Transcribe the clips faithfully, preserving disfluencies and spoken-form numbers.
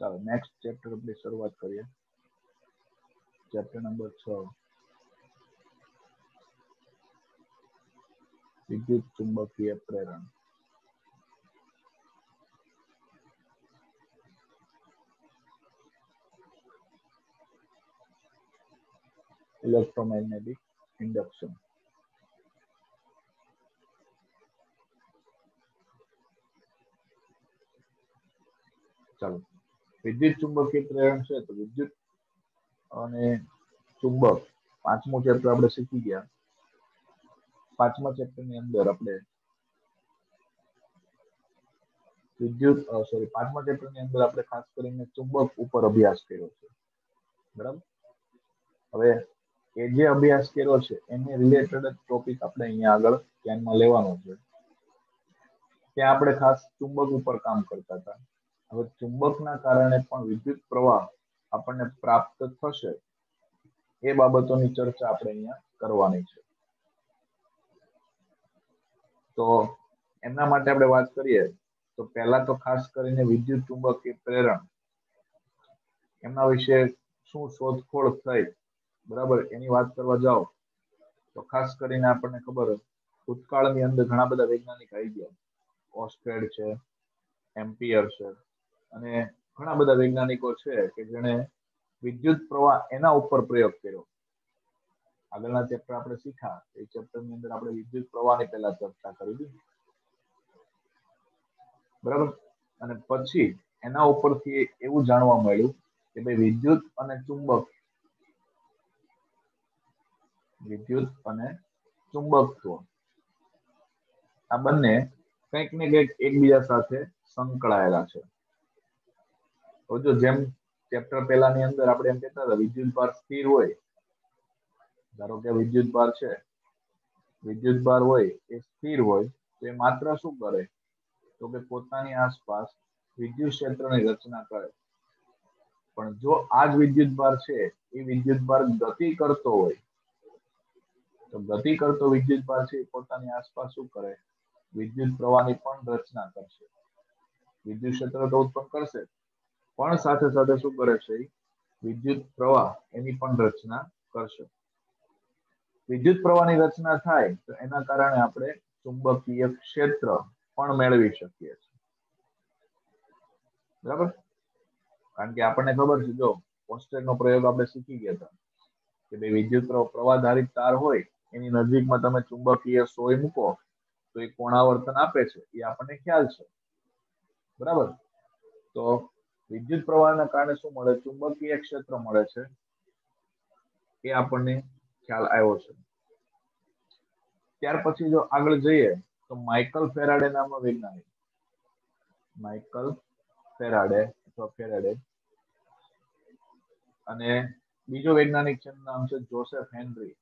ચાલો next chapter આપણે શરૂઆત કરીએ. ચેપ્ટર નંબર છ, વિદ્યુત ચુંબકીય પ્રેરણ. Electromagnetic induction. ચાલો, વિદ્યુત ચુંબકીય પ્રેરણ છે તો વિદ્યુત અને ચુંબક પાંચમું ચેપ્ટર આપણે શીખી ગયા. પાંચમા ચેપ્ટર ની અંદર આપણે વિદ્યુત સોરી પાંચમા ચેપ્ટર ની અંદર આપણે ખાસ કરીને ચુંબક ઉપર અભ્યાસ કર્યો છે. બરાબર. હવે એ જે અભ્યાસ કર્યો છે એની રિલેટેડ ટોપિક આપણે અહીંયા આગળ ધ્યાનમાં લેવાનો છે. ત્યાં આપણે ખાસ ચુંબક ઉપર કામ કરતા હતા. હવે ચુંબકના કારણે પણ વિદ્યુત પ્રવાહ આપણને પ્રાપ્ત થશે એ બાબતોની ચર્ચા આપણે અહીંયા કરવાની છે. તો એમના માટે આપણે વાત કરીએ તો પહેલા તો ખાસ કરીને વિદ્યુત ચુંબકીય પ્રેરણ એમના વિશે શું શોધખોળ થઈ, બરાબર, એની વાત કરવા જાઓ તો ખાસ કરીને આપણને ખબર હોય ભૂતકાળની અંદર ઘણા બધા વૈજ્ઞાનિક આવી ગયા. ઓસ્ટ્રેડ છે, એમ્પિયર છે અને ઘણા બધા વૈજ્ઞાનિકો છે કે જેણે વિદ્યુત પ્રવાહ એના ઉપર પ્રયોગ કર્યો. આગળના ચેપ્ટર આપણે શીખ્યા એ ચેપ્ટરની અંદર આપણે વિદ્યુત પ્રવાહની પહેલા ચર્ચા કરી હતી, બરાબર. અને પછી એના ઉપરથી એવું જાણવા મળ્યું કે ભાઈ વિદ્યુત અને ચુંબક વિદ્યુત અને ચુંબકત્વ આ બંને કંઈક ને કંઈક એકબીજા સાથે સંકળાયેલા છે. તો જો જેમ ચેપ્ટર પહેલાની અંદર આપણે એમ કહેતા હતા વિદ્યુત ભાર સ્થિર હોય, ધારો કે વિદ્યુત ભાર છે, વિદ્યુત ભાર હોય એ સ્થિર હોય તો એ માત્ર શું કરે તો કે પોતાની આસપાસ વિદ્યુત ક્ષેત્રની રચના કરે. પણ જો આ જ વિદ્યુત ભાર છે એ વિદ્યુત ભાર ગતિ કરતો હોય તો ગતિ કરતો વિદ્યુત ભાર છે એ પોતાની આસપાસ શું કરે, વિદ્યુત પ્રવાહની પણ રચના કરશે. વિદ્યુત ક્ષેત્ર તો ઉત્પન્ન કરશે પણ સાથે સાથે શું કરે છે, વિદ્યુત પ્રવાહ એની પણ રચના કરશે. વિદ્યુત પ્રવાહની રચના થાય તો એના કારણે આપણે ચુંબકીય ક્ષેત્ર પણ મેળવી શકીએ છીએ. બરાબર. કારણ કે આપણને ખબર છે, જો ઓસ્ટ્રેડનો પ્રયોગ આપણે શીખી ગયા હતા કે ભાઈ વિદ્યુત પ્રવાહ ધારિત તાર હોય એની નજીકમાં તમે ચુંબકીય સોય મૂકો તો એ કોણાવર્તન આપે છે, એ આપણને ખ્યાલ છે. બરાબર. તો વિદ્યુત પ્રવાહના કારણે શું મળે, ચુંબકીય ક્ષેત્ર મળે છે, એ આપણને ખ્યાલ આવ્યો છે. ત્યાર પછી જો આગળ જઈએ તો માઇકલ ફેરાડે નામનો વૈજ્ઞાનિક, માઇકલ ફેરાડે અથવા ફેરાડે અને બીજો વૈજ્ઞાનિક છે એનું નામ છે જોસેફ હેનરી.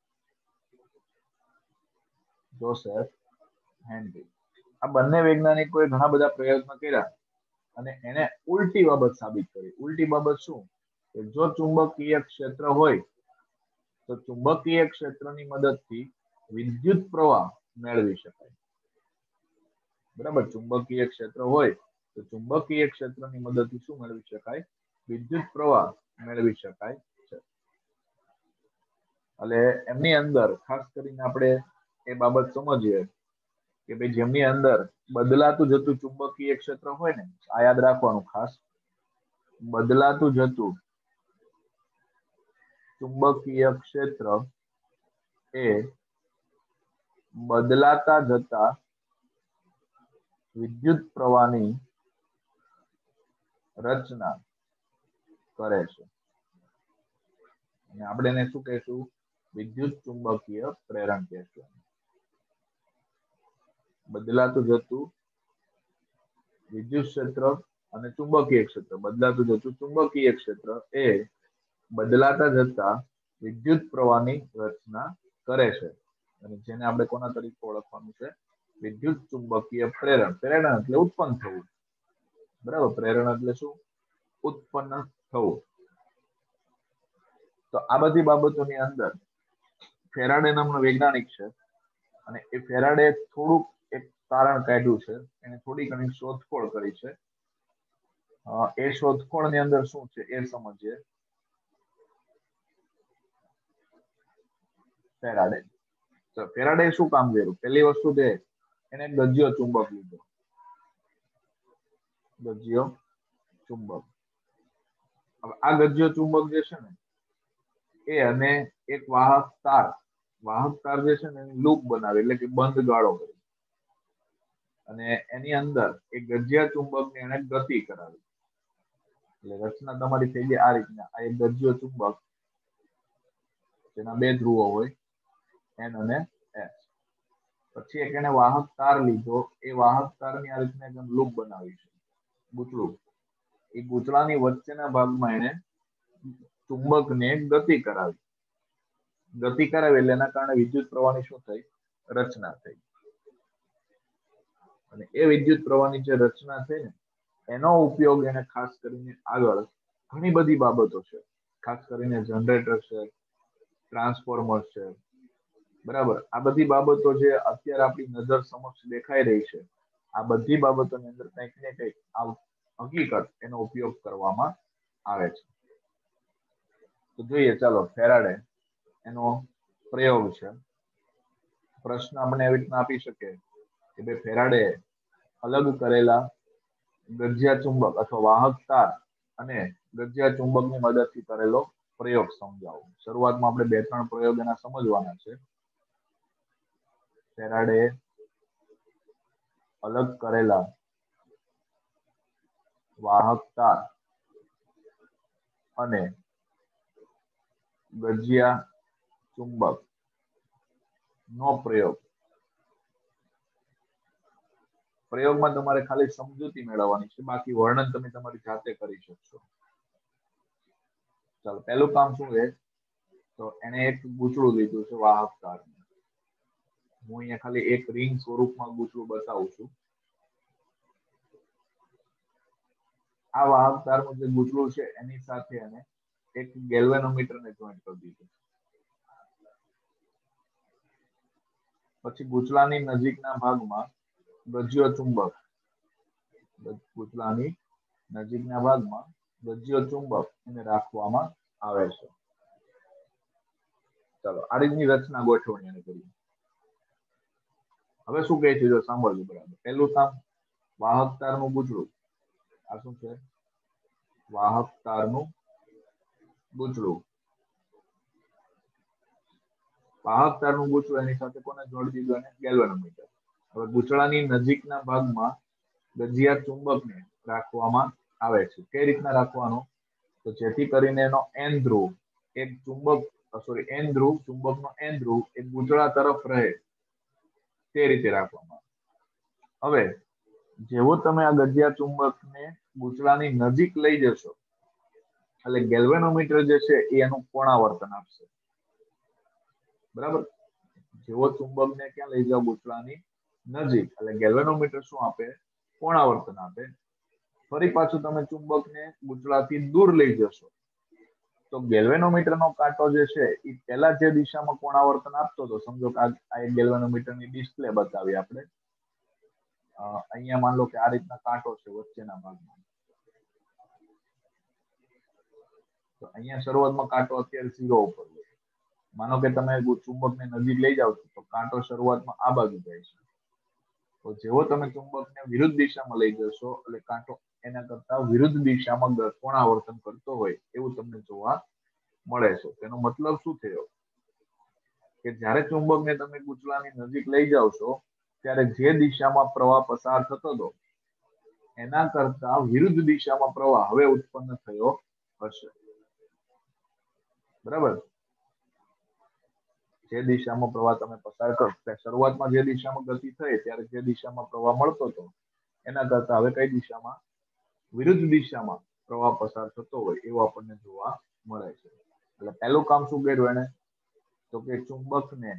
જોસેફ હેનરી આ બંને વૈજ્ઞાનિકોએ ઘણા બધા પ્રયત્નો કર્યા અને એને ઉલટી બાબત સાબિત કરી. ઉલટી બાબત શું કે જો ચુંબકીય ક્ષેત્ર હોય તો ચુંબકીય ક્ષેત્રની મદદથી વિદ્યુત પ્રવાહ મેળવી શકાય. બરાબર. ચુંબકીય ક્ષેત્ર હોય તો ચુંબકીય ક્ષેત્રની મદદથી શું મેળવી શકાય, વિદ્યુત પ્રવાહ મેળવી શકાય છે. એટલે એમની અંદર ખાસ કરીને આપણે એ બાબત સમજીએ કે ભાઈ જેમની અંદર બદલાતું જતું ચુંબકીય ક્ષેત્ર હોય ને, આ યાદ રાખવાનું ખાસ, બદલાતું જતું ચુંબકીય ક્ષેત્ર એ બદલાતા જતા વિદ્યુત પ્રવાહની રચના કરે છે. અને આપણે એને શું કહીશું, વિદ્યુત ચુંબકીય પ્રેરણ કહેશું. બદલાતું જતું વિદ્યુત ક્ષેત્ર અને ચુંબકીય ક્ષેત્ર, બદલાતું જતું ચુંબકીય ક્ષેત્ર એ બદલાતા જતા વિદ્યુત પ્રવાહની રચના કરે છે. અને જેને આપણે કોના તરીકે ઓળખવાનું છે, વિદ્યુત ચુંબકીય પ્રેરણ. પ્રેરણ એટલે ઉત્પન્ન થવું. બરાબર. પ્રેરણ એટલે શું, ઉત્પન્ન થવું. તો આ બધી બાબતોની અંદર ફેરાડે નામનો વૈજ્ઞાનિક છે અને એ ફેરાડે થોડુંક એક તારણ કાઢ્યું છે, એને થોડી ઘણી શોધખોળ કરી છે એ શોધખોળ ની અંદર શું છે એ સમજીએ. ફેરાડે તો ફેરાડે શું કામ કર્યું? પહેલી વસ્તુ છે એને ગજ્યો ચુંબક લીધો. ગજ્યો ચુંબક. હવે આ ગજ્યો ચુંબક જે છે ને એ અને એક વાહક તાર વાહક તાર જે છે ને એની લૂપ બનાવે, એટલે કે બંધ ગાળો કરી અને એની અંદર એક ગજ્યા ચુંબક ને એને ગતિ કરાવી. એટલે રચના તમારી થઈ ગઈ આ રીતના. આ એક ગજ્યો ચુંબક જેના બે ધ્રુવો હોય, એન અને એસ. પછી એક એને વાહક તાર લીધો. એ વાહક તારની આ રીતના એકદમ લૂપ બનાવી છે, ગૂંચળું. એ ગૂંચળાની વચ્ચેના ભાગમાં એને ચુંબકને ગતિ કરાવી. ગતિ કરાવી એટલે એના કારણે વિદ્યુત પ્રવાહની શું થઈ? રચના થઈ. અને એ વિદ્યુત પ્રવાહની જે રચના થઈ ને એનો ઉપયોગ એને ખાસ કરીને આગળ ઘણી બધી બાબતો છે, ખાસ કરીને જનરેટર છે, ટ્રાન્સફોર્મર છે, બરાબર. આ બધી બાબતો જે અત્યારે આપણી નજર સમક્ષ દેખાઈ રહી છે, આ બધી બાબતોની અંદર કંઈક ને કંઈક આ હકીકત એનો ઉપયોગ કરવામાં આવે છે. તો જોઈએ ચાલો, ફેરાડે એનો પ્રયોગ છે. પ્રશ્ન આપણે એવી રીતના આપી શકે કે ભાઈ ફેરાડે અલગ કરેલા ગજ્યા ચુંબક અથવા વાહક તાર અને ગજ્યા ચુંબકની મદદથી કરેલો પ્રયોગ સમજાવો. શરૂઆતમાં આપણે બે ત્રણ પ્રયોગ એના સમજવાના છે. ફેરાડે અલગ કરેલા વાહક તાર અને ગજ્યા ચુંબક નો પ્રયોગ. પ્રયોગમાં તમારે ખાલી સમજૂતી મેળવવાની છે, બાકી વર્ણન તમે તમારી જાતે કરી શકશો. ચાલો, પહેલું કામ શું છે? તો એને એક ગૂંચળું લીધું છે વાહક તાર. હું અહીંયા ખાલી એક રિંગ સ્વરૂપમાં ગૂંચળું બતાવું છું. આ વાહક તારનું જે ગૂંચળું છે એની સાથે એને એક ગેલ્વેનોમીટરને જોઈન્ટ કરી દીધું. પછી ગૂંચળાની નજીકના ભાગમાં ગજ્યો ચુંબક ગૂંચળાની નજીકના ભાગમાં ગજ્યો ચુંબક એને રાખવામાં આવે છે. ચાલો, આ રીતની રચના ગોઠવણી એને કરીએ. હવે શું કહે છે જો સાંભળજો બરાબર. પહેલું કામ વાહક તારનું ગૂંચળું. આ શું છે? વાહક તારનું ગૂંચળું. વાહક તારનું ગૂંચળું એની સાથે કોને જોડી દીધું? એને ગેલ્વેનોમીટર. હવે ગૂંચળાની નજીકના ભાગમાં ગજિયા ચુંબકને રાખવામાં આવે છે. કઈ રીતના રાખવાનું? તો જેથી કરીને એનો એન ધ્રુવ એક ચુંબક સોરી એન ધ્રુવ ચુંબકનો એન ધ્રુવ એક ગૂંચળા તરફ રહે તે રીતે રાખવામાં. હવે જેવો તમે આ ગજિયા ચુંબકને ગૂંચળાની નજીક લઈ જશો એટલે ગેલ્વેનોમીટર જે છે એ એનું કોણાવર્તન આપશે. બરાબર. જેવો ચુંબકને ક્યાં લઈ જાવ? ગૂંચળાની નજીક, એટલે ગેલ્વેનોમીટર શું આપે? કોણાવર્તન આપે. ફરી પાછું તમે ચુંબકને ગૂંચળાથી દૂર લઈ જશો તો ગેલ્વેનોમીટરનો કાંટો જે છે એ પહેલા જે દિશામાં કોણાવર્તન આપતો હતો, સમજો કે આ એક ગેલ્વેનોમીટરની ડિસ્પ્લે બતાવી આપણે. અહીંયા માન લો કે આ રીતના કાંટો છે વચ્ચેના ભાગમાં. તો અહીંયા શરૂઆતમાં કાંટો અત્યારે ઝીરો ઉપર છે. માનો કે તમે ચુંબકને નજીક લઈ જાવ છો તો કાંટો શરૂઆતમાં આ બાજુ જાય છે. તો જેવો તમે ચુંબકને વિરુદ્ધ દિશામાં લઈ જશો એટલે કાંટો એના કરતા વિરુદ્ધ દિશામાં કોણાવર્તન કરતો હોય એવું તમને જોવા મળે છે. તેનો મતલબ શું થયો? કે જ્યારે ચુંબકને તમે ગૂંચળાની નજીક લઈ જાવ છો ત્યારે જે દિશામાં પ્રવાહ પસાર થતો હતો એના કરતા વિરુદ્ધ દિશામાં પ્રવાહ હવે ઉત્પન્ન થયો હશે. બરાબર. જે દિશામાં પ્રવાહ તમે પસાર કરો, શરૂઆતમાં જે દિશામાં ગતિ થઈ ત્યારે જે દિશામાં પ્રવાહ મળતો હતો એના કરતા હવે કઈ દિશામાં? વિરુદ્ધ દિશામાં પ્રવાહ પસાર થતો હોય એવું આપણને જોવા મળે છે. એટલે પહેલું કામ શું કર્યું એને? તો કે ચુંબકને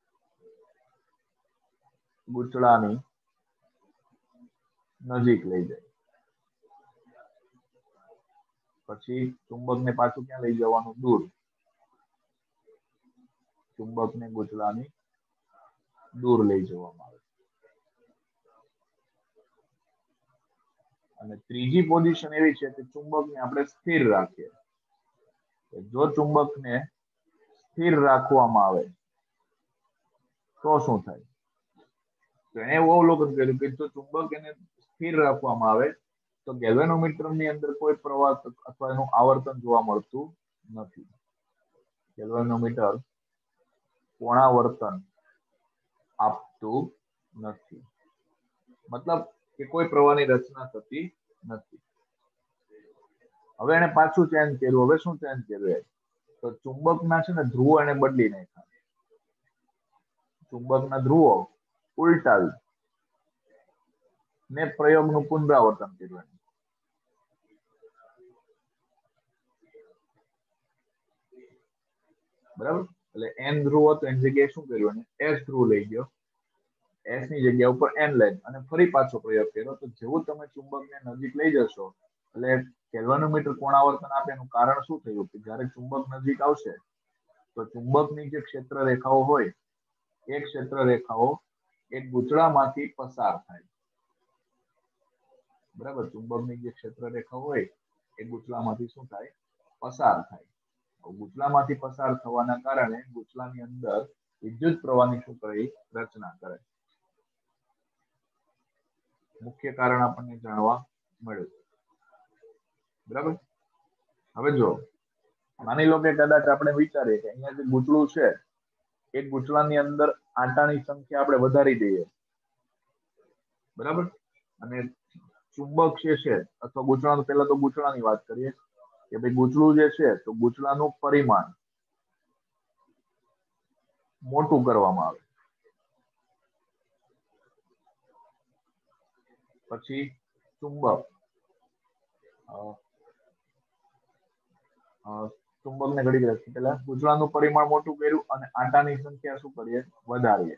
ગૂંચળાની નજીક લઈ જાય. પછી ચુંબકને પાછું ક્યાં લઈ જવાનું? દૂર. ચુંબકને ગૂંચળાની દૂર લઈ જવામાં આવે. અને ત્રીજી પોઝિશન એવી છે કે ચુંબકને આપણે સ્થિર રાખીએ. જો ચુંબકને સ્થિર રાખવામાં આવે તો શું થાય? તો એને એવું અવલોકન કર્યું કે જો ચુંબક એને સ્થિર રાખવામાં આવે તો ગેલ્વેનોમીટર ની અંદર કોઈ પ્રવાહ અથવા એનું આવર્તન જોવા મળતું નથી. ગેલ્વેનોમીટર પુનરાવર્તન આપતું નથી, મતલબ કે કોઈ પ્રવાહની રચના થતી નથી. હવે એને પાછું ચેન્જ કર્યું. હવે શું ચેન્જ કર્યું? તો ચુંબકના છે ને ધ્રુવો એને બદલી નાખ્યા. ચુંબકના ધ્રુવો ઉલટાવી ને પ્રયોગનું પુનરાવર્તન કર્યું. બરાબર, એટલે એન ધ્રુવ હતો એની જગ્યાએ શું કર્યું? એસ ધ્રુવ લઈ ગયો. એસ ની જગ્યા ઉપર એન લાઈન અને ફરી પાછો પ્રયોગ કર્યો. તો જેવું તમે ચુંબકને નજીક લઈ જશો એટલે ગેલ્વેનોમીટર કોણાવર્તન આપે એનું કારણ શું થયું કે જ્યારે ચુંબક નજીક આવશે તો ચુંબકની જે ક્ષેત્ર રેખાઓ હોય એ ક્ષેત્ર રેખાઓ એક ગૂંચળામાંથી પસાર થાય. બરાબર, ચુંબકની જે ક્ષેત્ર રેખા હોય એ ગૂંચળામાંથી શું થાય? પસાર થાય. ગૂંચળામાંથી પસાર થવાના કારણે ગૂંચળાની અંદર વિદ્યુત પ્રવાહની શું કરે? રચના કરે. મુખ્ય કારણ આપણને જાણવા મળ્યું. બરાબર, હવે જો માની લો કે કદાચ આપણે વિચારીએ કે અહીંયા જે ગૂંચળું છે એ ગૂંચળાની અંદર આંટાની સંખ્યા આપણે વધારી દઈએ. બરાબર, અને ચુંબક જે છે અથવા ગૂંચળાનું, પહેલા તો ગૂંચળાની વાત કરીએ કે ભાઈ ગૂંચળું જે છે તો ગૂંચળાનું પરિમાણ મોટું કરવામાં આવે. પછી ચુંબક ચુંબકને ઘડી રાખી પેલા ગૂંચળાનું પરિમાણ મોટું કર્યું અને આંટાની સંખ્યા શું કરીએ? વધારીએ.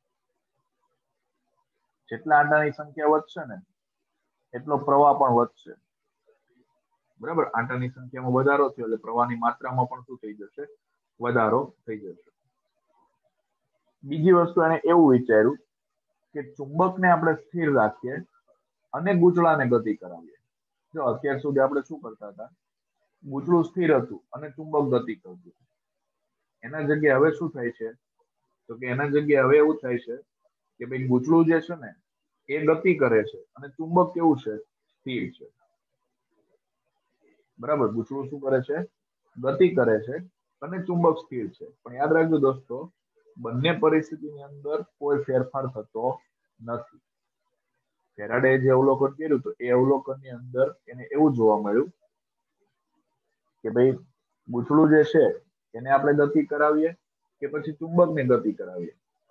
જેટલા આંટાની સંખ્યા વધશે ને એટલો પ્રવાહ પણ વધશે. બરાબર, આંટાની સંખ્યામાં વધારો થયો એટલે પ્રવાહની માત્રામાં પણ શું થઈ જશે? વધારો થઈ જશે. બીજી વસ્તુ એને એવું વિચાર્યું કે ચુંબકને આપણે સ્થિર રાખીએ અને ગૂંચળાને ગતિ કરાવીએ. જો અત્યાર સુધી આપણે શું કરતા હતા? ગૂંચળું સ્થિર હતું અને ચુંબક ગતિ કરતું. એના જગ્યાએ હવે શું થાય છે? તો કે એના જગ્યાએ હવે એવું થાય છે કે ભાઈ ગૂંચળું જે છે ને એ ગતિ કરે છે અને ચુંબક કેવું છે? સ્થિર છે. બરાબર, ગૂંચળું શું કરે છે? ગતિ કરે છે અને ચુંબક સ્થિર છે. પણ યાદ રાખજો દોસ્તો, બંને પરિસ્થિતિની અંદર કોઈ ફેરફાર થતો નથી. ફેરાડે જે અવલોકન કર્યું તો એ અવલોકનની અંદર એને એવું જોવા મળ્યું કે ભાઈ ગૂંચળું જે છે એને આપણે ગતિ કરાવીએ કે પછી ચુંબકને ગતિ કરાવીએ.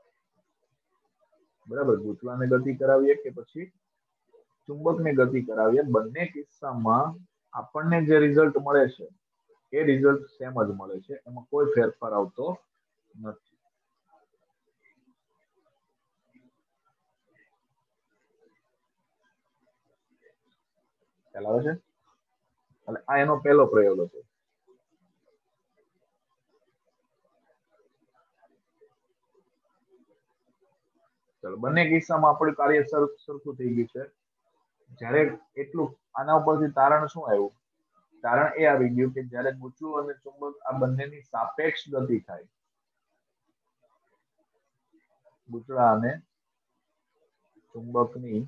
બરાબર, ગૂંચળાને ગતિ કરાવીએ કે પછી ચુંબકને ગતિ કરાવીએ, બંને કિસ્સામાં આપણને જે રિઝલ્ટ મળે છે એ રિઝલ્ટ સેમ જ મળે છે. એમાં કોઈ ફેરફાર આવતો નથી. ખ્યાલ આવે છે? એટલે આ એનો પહેલો પ્રયોગ હતો. ચલો, બંને કિસ્સામાં આપણું કાર્ય સરખું થઈ ગયું છે. જ્યારે એટલું આના ઉપરથી તારણ શું આવ્યું? તારણ એ આવી ગયું કે જ્યારે ગૂંચળું અને ચુંબક આ બંનેની સાપેક્ષ ગતિ થાય, ગૂંચળા અને ચુંબકની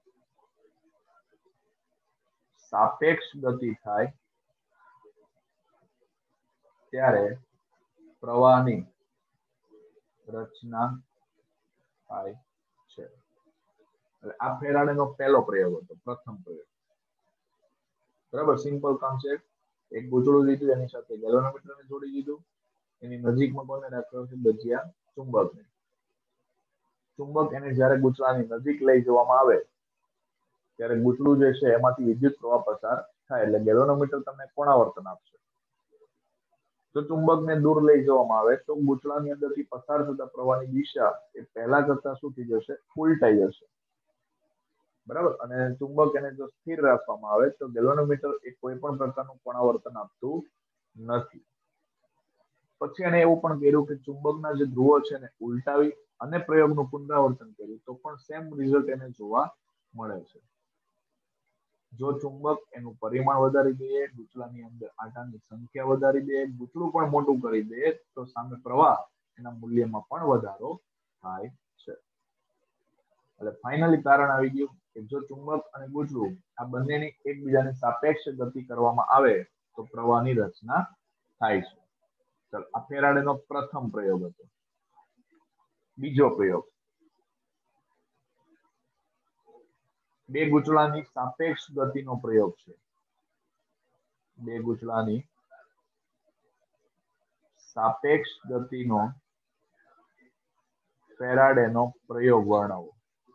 સાપેક્ષ ગતિ થાય ત્યારે પ્રવાહની રચના થાય છે. એટલે આ ફેરાડેનો પહેલો પ્રયોગ હતો, પ્રથમ પ્રયોગ. બરાબર, સિમ્પલ કોન્સેપ્ટ. એક ગૂંચળું લીધું, એની સાથે ગેલ્વેનોમીટરને જોડી દીધું, એની નજીકમાં કોને રાખ્યો છે? ભજીયા ચુંબકને. ચુંબક એને જ્યારે ગૂંચળાની નજીક લઈ જવામાં આવે ત્યારે ગૂંચળું જે છે એમાંથી વિદ્યુત પ્રવાહ પસાર થાય એટલે ગેલ્વેનોમીટર તમને કોણાવર્તન આપશે. જો ચુંબકને દૂર લઈ જવામાં આવે તો ગૂંચળાની અંદરથી પસાર થતા પ્રવાહની દિશા એ પહેલા કરતા શું થઈ જશે? ઉલટાઈ જશે. બરાબર, અને ચુંબક એને જો સ્થિર રાખવામાં આવે તો ગેલ્વેનોમીટર એ કોઈ પણ પ્રકારનું કોણાવર્તન આપતું નથી. પછી એને એવું પણ કર્યું કે ચુંબકના જે ધ્રુવો છે ને ઉલટાવી અને પ્રયોગનું પુનરાવર્તન કર્યું તો પણ સેમ રિઝલ્ટ એને જોવા મળે છે. જો ચુંબક એનું પરિમાણ વધારી દે, ગૂંચળાની અંદર આંટાની સંખ્યા વધારી દે, ગૂંચળું પણ મોટું કરી દે, તો સામે પ્રવાહ એના મૂલ્યમાં પણ વધારો થાય છે. એટલે ફાઇનલી તારણ આવી ગયું કે જો ચુંબક અને ગૂંચળું આ બંનેની એકબીજાની સાપેક્ષ ગતિ કરવામાં આવે તો પ્રવાહની રચના થાય છે. ચાલો, આ ફેરાડેનો પ્રથમ પ્રયોગ હતો. બીજો પ્રયોગ, બે ગૂંચળાની સાપેક્ષ ગતિનો પ્રયોગ છે. બે ગૂંચળાની સાપેક્ષ ગતિનો ફેરાડેનો પ્રયોગ વર્ણવો.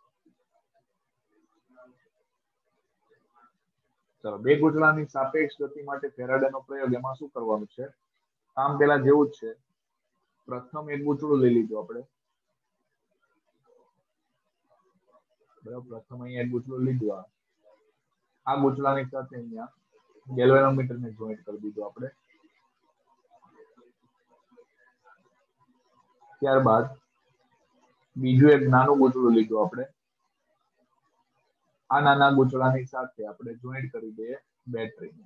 ચલો, બે ગૂંચળાની સાપેક્ષ ગતિ માટે ફેરાડેનો પ્રયોગ, એમાં શું કરવાનું છે? કામ પેલા જેવું જ છે. પ્રથમ એક ગૂંચળું લઈ લીધું આપણે. બરાબર, પ્રથમ અહીંયા એક ગૂંચળું લીધું. આ આ ગૂંચળાની સાથે અહીંયા ગેલ્વેનોમીટરને જોઈન્ટ કરી દીધું આપણે. ત્યારબાદ બીજું એક નાનું ગૂંચળું લીધું આપણે. આ નાના ગૂંચળાની સાથે આપણે જોઈન્ટ કરી દઈએ બેટરીને.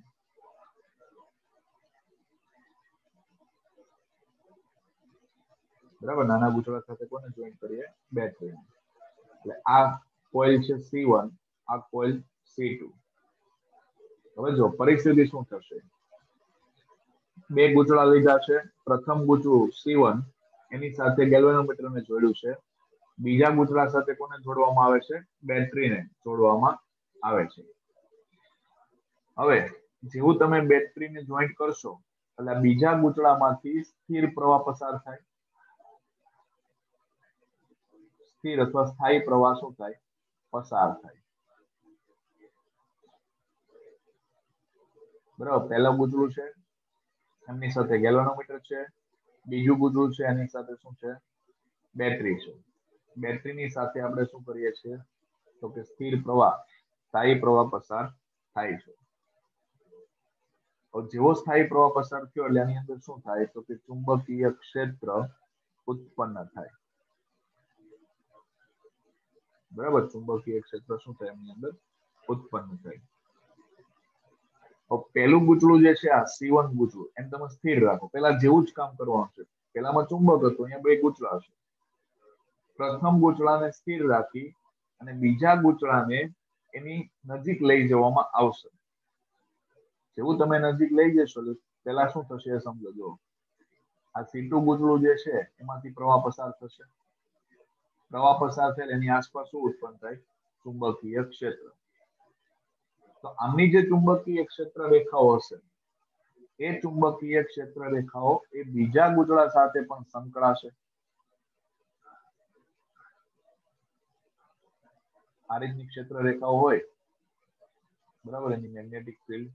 બરાબર, નાના ગૂંચળા સાથે કોને જોઈન્ટ કરીએ? બેટરીને. એટલે આ કોઇલ છે સી વન, આ કોઇલ સી ટુ. હવે જો પરિસ્થિતિ શું થશે? બે ગૂંચળા લીધા છે. પ્રથમ ગૂંચળું સી વન એની સાથે ગેલ્વેનોમીટરને જોડ્યું છે. બીજા ગૂંચળા સાથે કોને જોડવામાં આવે છે? બેટરીને જોડવામાં આવે છે. હવે જેવું તમે બેટરીને જોઈન્ટ કરશો એટલે બીજા ગૂંચળામાંથી સ્થિર પ્રવાહ પસાર થાય. સ્થિર અથવા સ્થાયી પ્રવાહ શું થાય? પસાર થાય. બરાબર, પહેલું ગૂંચળું છે એમની સાથે ગેલ્વેનોમીટર છે. બીજું ગૂંચળું છે એની સાથે શું છે? બેટરી છે. બેટરીની સાથે આપણે શું કરીએ છીએ? તો કે સ્થિર પ્રવાહ, સ્થાયી પ્રવાહ પસાર થાય છે. જેવો સ્થાયી પ્રવાહ પસાર થયો એટલે એની અંદર શું થાય? તો કે ચુંબકીય ક્ષેત્ર ઉત્પન્ન થાય. બરાબર, ચુંબકીય ક્ષેત્ર શું થાય? એની અંદર ઉત્પન્ન થાય. પહેલું ગૂંચળું જે છે આ સી વન ગૂંચળું, એમ તમે સ્થિર રાખો. પેલા જેવું જ કામ કરવાનું છે. પેલામાં ચુંબક હતું, અહીંયા બે ગૂંચળા છે. પ્રથમ ગૂંચળાને સ્થિર રાખી અને બીજા ગૂંચળાને એની નજીક લઈ જવામાં આવશે. જેવું તમે નજીક લઈ જશો પેલા શું થશે એ સમજો. જો આ સી ટુ ગૂંચળું જે છે એમાંથી પ્રવાહ પસાર થશે. પ્રવાહ પસાર થાય એની આસપાસ શું ઉત્પન્ન થાય? ચુંબકીય ક્ષેત્ર. તો આમની જે ચુંબકીય ક્ષેત્ર રેખાઓ હશે એ ચુંબકીય ક્ષેત્ર રેખાઓ એ બીજા ગૂંચળા સાથે પણ સંકળાશે. આ રીતની ક્ષેત્ર રેખાઓ હોય, બરાબર, એની મેગ્નેટિક ફિલ્ડ.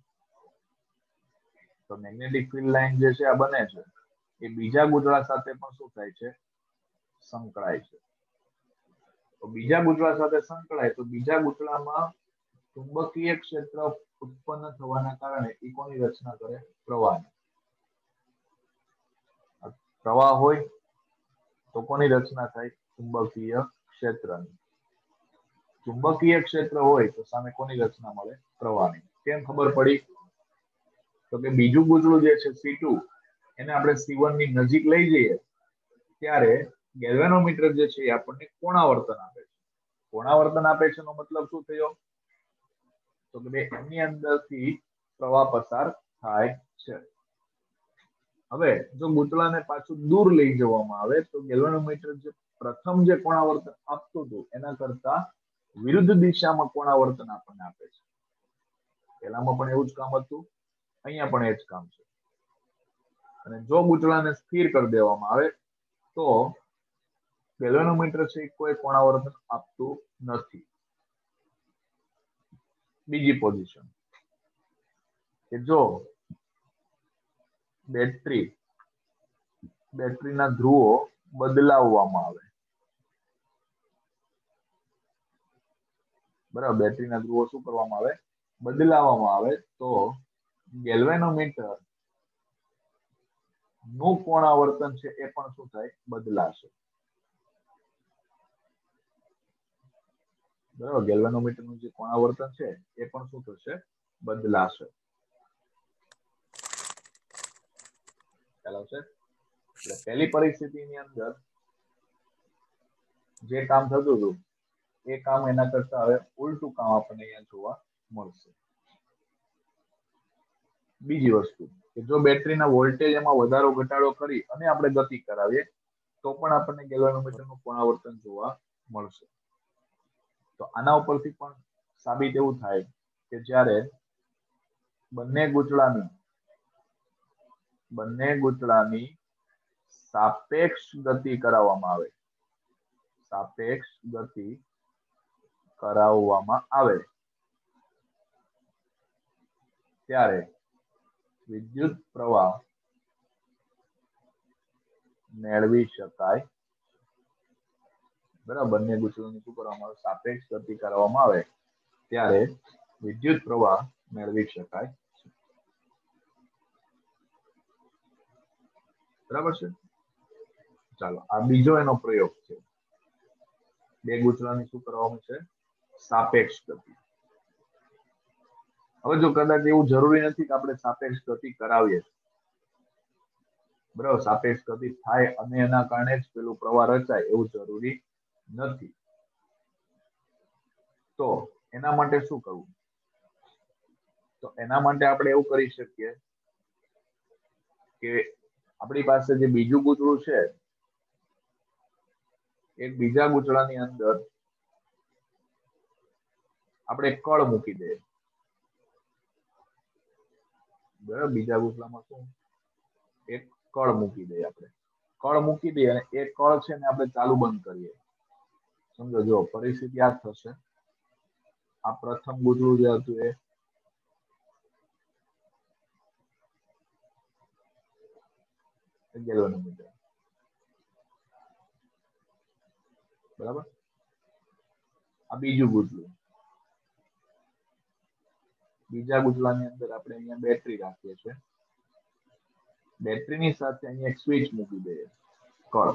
તો મેગ્નેટિક ફિલ્ડ લાઈન જે છે આ બને છે એ બીજા ગૂંચળા સાથે પણ શું થાય છે? સંકળાય છે. તો બીજા ગૂંચળા સાથે સંકળાય તો બીજા ગૂંચળામાં ચુંબકીય ક્ષેત્ર ઉત્પન્ન થવાના કારણે એ કોની રચના કરે? પ્રવાહ. પ્રવાહ હોય તો કોની રચના થાય? ચુંબકીય ક્ષેત્રની. ચુંબકીય ક્ષેત્ર હોય તો સામે કોની રચના મળે? પ્રવાહની. કેમ ખબર પડી? તો કે બીજું ગૂંચળું જે છે સી ટુ એને આપણે સી વન ની નજીક લઈ જઈએ ત્યારે ગેલ્વેનોમીટર જે છે એ આપણને કોણાવર્તન આપે છે. કોણાવર્તન આપે છે એનો મતલબ શું થયો? તો કે એની અંદરથી પ્રવાહ પસાર થાય છે. હવે જો ગૂંચળાને પાછું દૂર લઈ જવામાં આવે તો ગેલ્વેનોમીટર જે પ્રથમ જે કોણાવર્તન આપતું હતું એના કરતા વિરુદ્ધ દિશામાં કોણાવર્તન આપણને આપે છે. પહેલામાં પણ એવું જ કામ હતું, અહીંયા પણ એ જ કામ છે. અને જો ગૂંચળાને સ્થિર કરી દેવામાં આવે તો ગેલ્વેનોમીટર છે કોઈ કોણાવર્તન આપતું નથી. બીજી પોઝિશન કે જો બેટરી બેટરીના ધ્રુવો બદલાવવામાં આવે. બરાબર, બેટરીના ધ્રુવો શું કરવામાં આવે? બદલાવવામાં આવે તો ગેલ્વેનોમીટર નું કોણાવર્તન છે એ પણ શું થાય? બદલાશે. બરાબર, ગેલ્વેનોમીટરનું જે કોણાવર્તન છે એ પણ શું થશે, બદલાશે. ખ્યાલ આવશે? એટલે પહેલી પરિસ્થિતિની અંદર જે કામ થતું હતું એ કામ એના કરતા હવે ઉલટું કામ આપણને અહીંયા જોવા મળશે. બીજી વસ્તુ કે જો બેટરીના વોલ્ટેજ એમાં વધારો ઘટાડો કરી અને આપણે ગતિ કરાવીએ તો પણ આપણને ગેલ્વેનોમીટરનું કોણાવર્તન જોવા મળશે. તો આના ઉપરથી પણ સાબિત એવું થાય કે જ્યારે બંને ગૂંચળાની બંને ગૂંચળાની સાપેક્ષ ગતિ કરાવવામાં આવે સાપેક્ષ ગતિ કરાવવામાં આવે ત્યારે વિદ્યુત પ્રવાહ મેળવી શકાય. બરાબર, બંને ગૂંચળાની શું કરવામાં આવે, સાપેક્ષ ગતિ કરવામાં આવે ત્યારે વિદ્યુત પ્રવાહ મેળવી શકાય. બરાબર છે. ચાલો, આ બીજો એનો પ્રયોગ છે. બે ગૂંચળાની શું કરવામાં છે, સાપેક્ષ ગતિ. હવે જો કદાચ એવું જરૂરી નથી કે આપણે સાપેક્ષ ગતિ કરાવીએ, બરાબર, સાપેક્ષ ગતિ થાય અને એના કારણે જ પેલું પ્રવાહ રચાય એવું જરૂરી નથી. તો એના માટે શું કરવું? તો એના માટે આપણે એવું કરી શકીએ કે આપણી પાસે જે બીજું ગૂંચળું છે એક બીજા ગૂંચળાની અંદર આપણે કળ મૂકી દઈએ. બરાબર, બીજા ગૂંચળામાં શું એક કળ મૂકી દઈએ આપણે કળ મૂકી દઈએ અને એ કળ છે ને આપણે ચાલુ બંધ કરીએ. સમજો, જો પરિસ્થિતિ આ થશે, આ પ્રથમ ગૂંચળું જે હતું એ ગેલ્વેનોમીટર, બરાબર. આ બીજું ગૂંચળું, બીજા ગૂંચળાની અંદર આપણે અહીંયા બેટરી રાખીએ છીએ. બેટરીની સાથે અહીંયા એક સ્વિચ મૂકી દઈએ, કળ.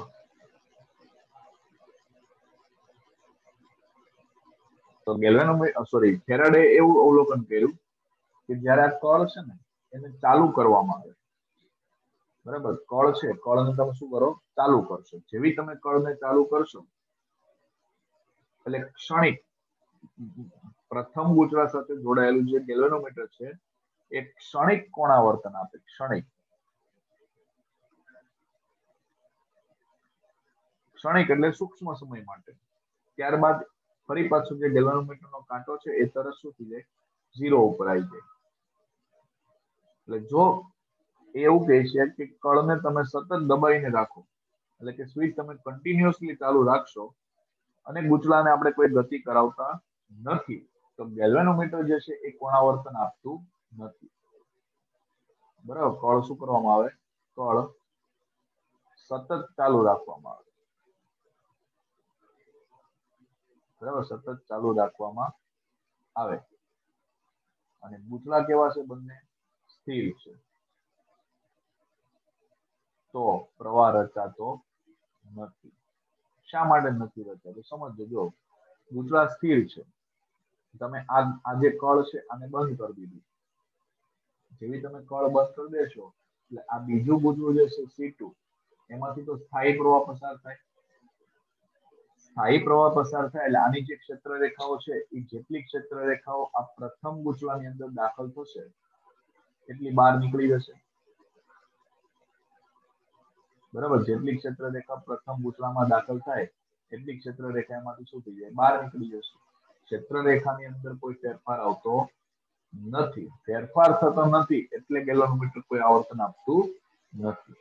તો ગેલ્વેનોમીટર સોરી ફેરાડે એવું અવલોકન કર્યું કે જ્યારે આ કળ છે ને એને ચાલુ કરવામાં આવે, બરાબર, કળ છે, કળને તમે શું કરો, ચાલુ કરશો. જેવી તમે કળને ચાલુ કરશો એટલે ક્ષણિક પ્રથમ ગૂંચળા સાથે જોડાયેલું જે ગેલ્વેનોમીટર છે એ ક્ષણિક કોણાવર્તન આપે. ક્ષણિક ક્ષણિક એટલે સૂક્ષ્મ સમય માટે. ત્યારબાદ ફરી પાછું જે ગેલ્વેનોમીટરનો કાંટો છે એ તરત શું થઈ જાય, ઝીરો ઉપર આવી જાય. એટલે જો એવું કહે છે કે કળને તમે સતત દબાઈને રાખો, એટલે કે સ્વિચ તમે કન્ટિન્યુઅસલી ચાલુ રાખશો અને ગૂંચળાને આપણે કોઈ ગતિ કરાવતા નથી, તો ગેલ્વેનોમીટર જે છે એ કોણાવર્તન આપતું નથી. બરાબર, કળ શું કરવામાં આવે, કળ સતત ચાલુ રાખવામાં આવે. બરાબર, સતત ચાલુ રાખવામાં આવે અને ગૂંચળા કેવા છે, બંને સ્થિર છે. તો પ્રવાહ રચાતો નથી. શા માટે નથી રચાતો સમજો. જો ગૂંચળા સ્થિર છે, તમે આ આ જે કળ છે આને બંધ કરી દીધું. જેવી તમે કળ બંધ કરી દેશો એટલે આ બીજું ગૂંચળું જે છે સી ટુ, એમાંથી તો સ્થાયી પ્રવાહ પસાર થાય. સ્થાયી પ્રવાહ પસાર થાય એટલે આની જે ક્ષેત્ર રેખાઓ છે એ જેટલી ક્ષેત્ર રેખાઓ આ પ્રથમ ગૂંચળાની અંદર દાખલ થશે એટલી બહાર નીકળી જશે. બરાબર, જેટલી ક્ષેત્ર રેખા પ્રથમ ગૂંચળામાં દાખલ થાય એટલી ક્ષેત્ર રેખા એમાંથી શું થઈ જાય, બહાર નીકળી જશે. ક્ષેત્ર રેખાની અંદર કોઈ ફેરફાર આવતો નથી. ફેરફાર થતો નથી એટલે ગેલ્વેનોમીટર કોઈ આવર્તન આપતું નથી.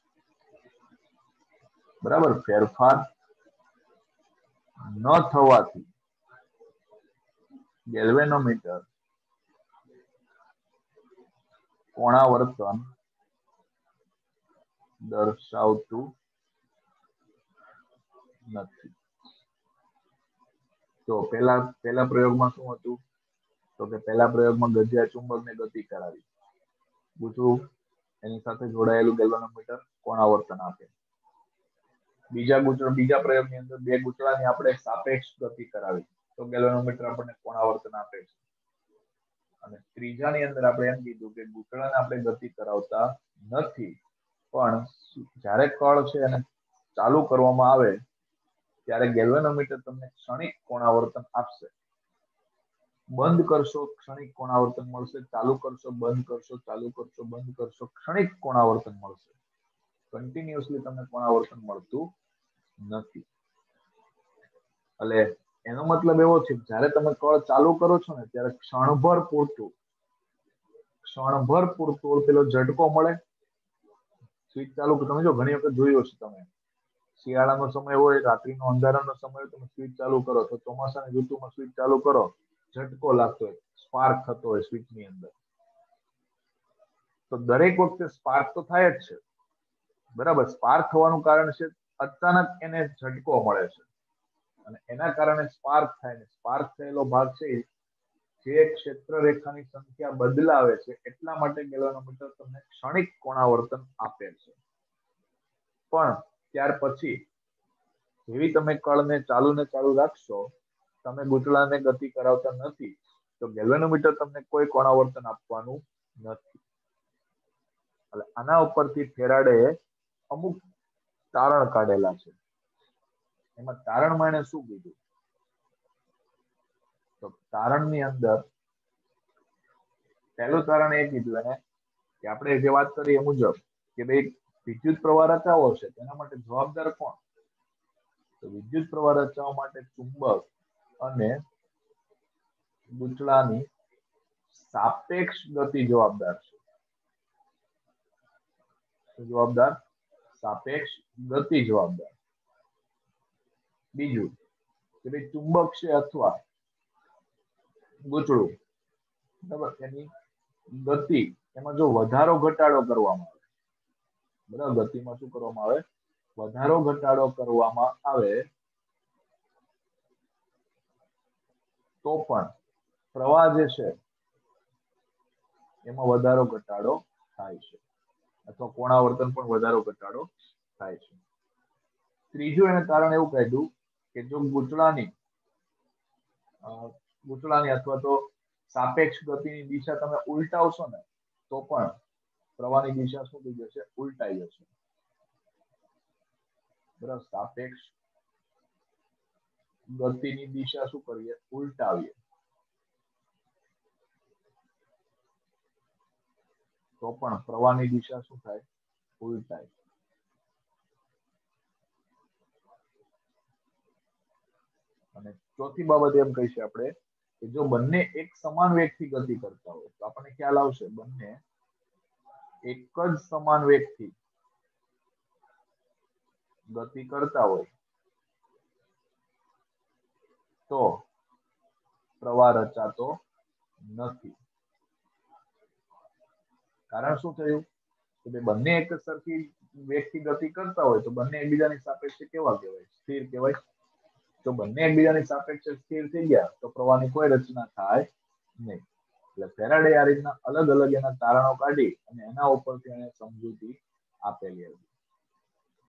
બરાબર, ફેરફાર ન થવાથી ગેલ્વેનોમીટર કોણાવર્તન દર્શાવતું નથી. તો પહેલા પહેલા પ્રયોગમાં શું હતું, તો કે પહેલા પ્રયોગમાં ગજિયા ચુંબકને ગતિ કરાવી, ગૂંચળું એની સાથે જોડાયેલું ગેલ્વેનોમીટર કોણાવર્તન આપે. બીજા ગૂંચળા બીજા પ્રયોગની અંદર બે ગૂંચળાની આપણે સાપેક્ષ ગતિ કરાવી, તો તો ગેલ્વેનોમીટર આપણને કોણાવર્તન આપે છે. અને ત્રીજાની અંદર આપણે એમ કીધું કે ગૂંચળાને આપણે ગતિ કરાવતા નથી, પણ જ્યારે કળ છે એને ચાલુ કરવામાં આવે ત્યારે ગેલ્વેનોમીટર તમને ક્ષણિક કોણાવર્તન આપશે. બંધ કરશો ક્ષણિક કોણાવર્તન મળશે, ચાલુ કરશો બંધ કરશો ચાલુ કરશો બંધ કરશો ક્ષણિક કોણાવર્તન મળશે. કન્ટિન્યુઅસલી તમને કોણાવર્તન મળતું નથી. એટલે એનો મતલબ એવો છે કે જ્યારે તમે કળ ચાલુ કરો છો ને ત્યારે ક્ષણભર પૂરતું ક્ષણભર પૂરતું પેલો ઝટકો મળે, સ્વિચ ચાલુ તમે જો ઘણી વખત જોયું હશે, તમે શિયાળાનો સમય હોય, રાત્રિનો અંધારાનો સમય હોય, તમે સ્વિચ ચાલુ કરો તો ચોમાસાની ઋતુમાં સ્વિચ ચાલુ કરો, ઝટકો લાગતો હોય, સ્પાર્ક થતો હોય સ્વિચની અંદર. તો દરેક વખતે સ્પાર્ક તો થાય જ છે, બરાબર. સ્પાર્ક થવાનું કારણ છે અચાનક એને ઝટકો મળે છે અને એના કારણે સ્પાર્ક થાય ને સ્પાર્ક થયેલો ભાગ છે જે ક્ષેત્ર રેખાની સંખ્યા બદલાવે છે, એટલા માટે ગેલ્વેનોમીટર તમને ક્ષણિક કોણાવર્તન આપે છે. પણ ત્યાર પછી જેવી તમે કળને ચાલુ ને ચાલુ રાખશો, તમે ગૂંચળાને ગતિ કરાવતા નથી, તો ગેલ્વેનોમીટર તમને કોઈ કોણાવર્તન આપવાનું નથી. એટલે આના ઉપરથી ફેરાડે અમુક તારણ કાઢેલા છે. એમાં તારણમાં એને શું કીધું, તો તારણની અંદર પહેલું તારણ એ કીધું એને કે આપણે જે વાત કરી એ મુજબ કે ભાઈ વિદ્યુત પ્રવાહ રચાવો છે તેના માટે જવાબદાર કોણ? તો વિદ્યુત પ્રવાહ રચવા માટે ચુંબક અને ગૂંચળાની સાપેક્ષ ગતિ જવાબદાર છે. જવાબદાર સાપેક્ષ ગતિ જવાબદાર. બીજું કે ભાઈ ચુંબક છે અથવા ગૂંચળું, બરાબર, એની ગતિ એમાં જો વધારો ઘટાડો કરવામાં આવે, બરાબર, ગતિમાં શું કરવામાં આવે, વધારો ઘટાડો કરવામાં આવે તો પણ પ્રવાહ જે છે એમાં વધારો ઘટાડો થાય છે, અથવા કોણાવર્તન પણ વધારો ઘટાડો થાય છે. ત્રીજું એને કારણ એવું કાઢ્યું કે જો ગૂંચળાની ગૂંચળાની અથવા તો સાપેક્ષ ગતિની દિશા તમે ઉલટાવશો ને તો પણ પ્રવાહની દિશા શું થઈ જશે, ઉલટાઈ જશે. બરાબર, સાપેક્ષ ગતિની દિશા શું કરીએ, ઉલટાવીએ, તો પણ પ્રવાહની દિશા શું થાય, ઉલટાય. અને ચોથી બાબત એમ કહીશું આપણે કે જો બંને એક સમાન વેગથી ગતિ કરતા હોય તો આપણને ખ્યાલ આવશે બંને એક જ સમાન વેગથી ગતિ કરતા હોય તો પ્રવાહ રચાતો નથી. કારણ શું થયું કે બંને એક સરખી વેગથી ગતિ કરતા હોય તો બંને એકબીજાની સાપેક્ષે કેવા કહેવાય, સ્થિર કહેવાય. તો બંને એકબીજાની સાપેક્ષે સ્થિર થઈ ગયા તો પ્રવાહની કોઈ રચના થાય નહીં. એટલે ફેરાડે આ રીતના અલગ અલગ એના તારણો કાઢી અને એના ઉપરથી એને સમજૂતી આપેલી હતી.